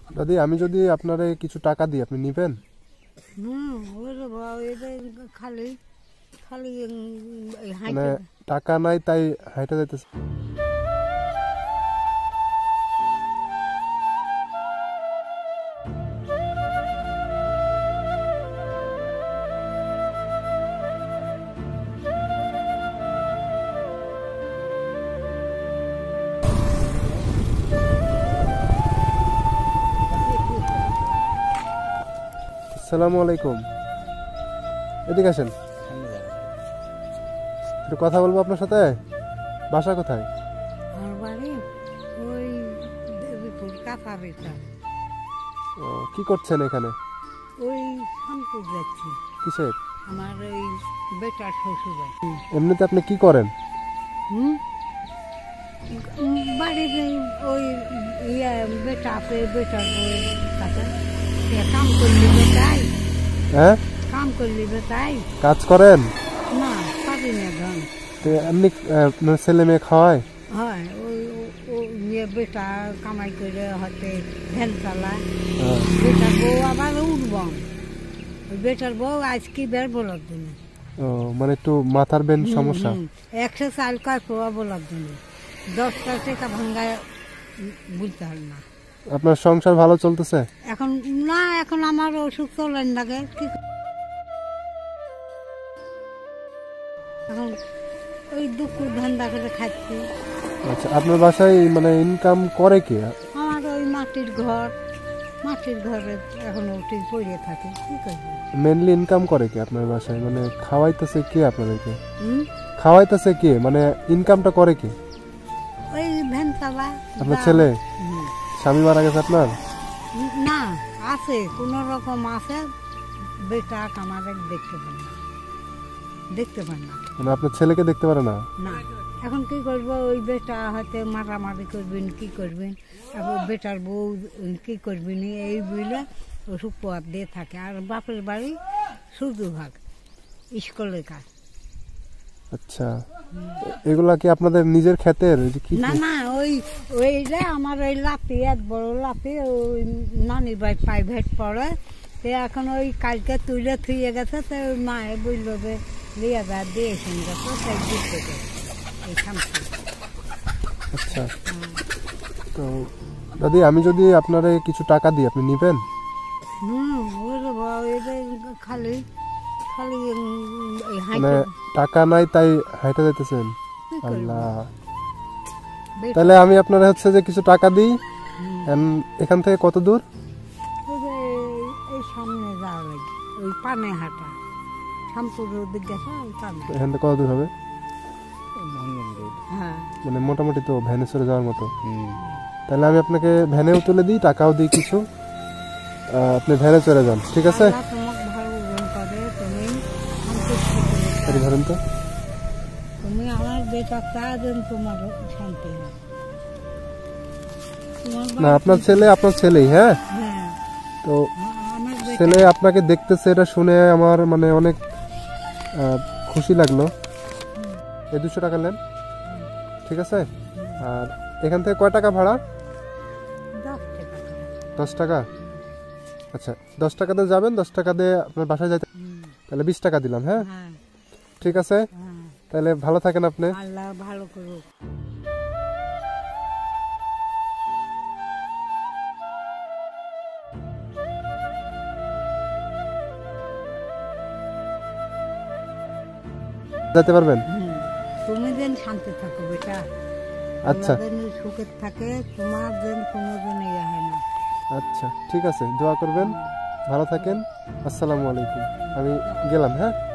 দাদি আমি যদি আপনারে কিছু টাকা দিই আপনি নেবেন? খালি খালি মানে টাকা নাই তাই হাইটা যাইতেছে। আসসালামু আলাইকুম, এদিকে আসেন, একটু কথা বলবো আপনার সাথে। বাসা কোথায়? আমার বাড়ি ওই দেবীপুর কাঁচাবেটা। ও, কি করছেন এখানে? ওই শামপুর যাচ্ছি। কিসের? আমার ওই বেটার শ্বশুর বাড়ি। এমনিতে আপনি কি করেন? বাড়িতে ওই বেটা আছে, বেটার বউয়ের কাছে কাম করলি বেটাই। হ্যাঁ, কাম করলি বেটাই। কাজ করেন? না, পারি না ধন। এমনি ছেলে মেয়ে খাওয়ায়? হয় ওই বেটা কামাই করে হতে ভ্যান চালায়। বেটার বউ আবার উঠবম, বেটার বউ আজকে বের বলার জন্য। ও, মানে একটু মাথার বেন সমস্যা। 100 চাল কয় পোয়া বলার জন্য 10টা টাকা ভাঙ্গায় বুঝতে হয় না। আপনার সংসার ভালো চলতেছে এখন? না, এখন আমার অসুখ চলেন লাগে। এখন ওই দুপুর ধান্দা করে খাচ্ছি। আচ্ছা, আপনার বাসায় মানে ইনকাম করে কে? আমার ওই মাটির ঘরে এখন ওটি পড়ে থাকে। কি করবো? মেনলি ইনকাম করে কে আপনার বাসায়? মানে খাওয়াইতেছে কে আপনাদেরকে? খাওয়াইতেছে কে, মানে ইনকামটা করে কে? ওই ভ্যান চালা। আপনার ছেলে? স্বামী মারা গেছে আপনার? না, আছে কোন রকম আছে। বেটা আমাদের দেখতে পান না। মানে আপনার ছেলেকে দেখতে পারে না? না, এখন কি করবো? ওই বেটা হয়তো মারামারি করবেন, কি করবেন, বেটার বউ কি করবেন, এই বলে ওষুধ পোয়াত দিয়ে থাকে। আর বাপের বাড়ি শুধু ভাগ স্কুলের কাজ। আচ্ছা, এগুলা কি আপনাদের নিজের ক্ষেতের? না না, ওইটা আমার ওই লাপি, এক বড় লাপি, ওই নানি ভাই প্রাইভেট পড়ে। এখন ওই কালকে তুলে থুয়ে গেছে, তো ওই মায়ে বললো যে লিয়া যা দিয়ে এসে গেছে, তাই দিতে গেছে এই শামপুর। আচ্ছা, তো দাদি আমি যদি আপনারে কিছু টাকা দিই আপনি নেবেন? খালি খালি মানে টাকা নাই তাই হাইটা যাইতেছেন? আল্লাহ, তাহলে আমি আপনার হচ্ছে যে কিছু টাকা দিই। এখান থেকে কত দূর? এই সামনে যাওয়া লাগে, ওই পানে হাঁটা শামপুর দিক গেছে। এখান থেকে কত দূর হবে? হ্যাঁ, মানে মোটামুটি তো ভ্যানে চড়ে যাওয়ার মতো। তাহলে আমি আপনাকে ভ্যানেও তুলে দিই, টাকাও দিই কিছু, আপনি ভ্যানে চড়ে যান, ঠিক আছে? ধরেন তো, তুমি আমার বেটা চান, তোমার শান্তি না আপনার ছেলে আপনার ছেলেই। হ্যাঁ, তো ছেলে আপনাকে দেখতেছে, এটা শুনে আমার মানে অনেক খুশি লাগলো। এই 200 টাকা নেন, ঠিক আছে? আর এখান থেকে কয় টাকা ভাড়া? 10 টাকা। আচ্ছা, 10 টাকাতে যাবেন, 10 টাকা দিয়ে আপনার বাসায় যাইতে, তাহলে 20 টাকা দিলাম। হ্যাঁ, ঠিক আছে, তাহলে ভালো থাকেন আপনি। আল্লাহ ভালো করুক। যেতে পারবেন? তুমি যেন শান্তি থাকো বেটা। আচ্ছা, সুখে থাকে, তোমার যেন কোনোদিন ইয়ে হয় না। আচ্ছা ঠিক আছে, দোয়া করবেন, ভালো থাকেন। আসসালামু আলাইকুম, আমি গেলাম। হ্যাঁ।